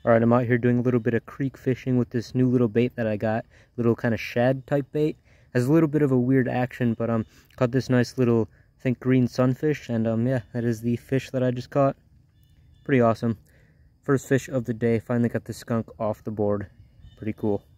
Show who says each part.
Speaker 1: Alright, I'm out here doing a little bit of creek fishing with this new little bait that I got. Little kind of shad type bait. Has a little bit of a weird action, but caught this nice little, I think, green sunfish. And yeah, that is the fish that I just caught. Pretty awesome. First fish of the day. Finally got the skunk off the board. Pretty cool.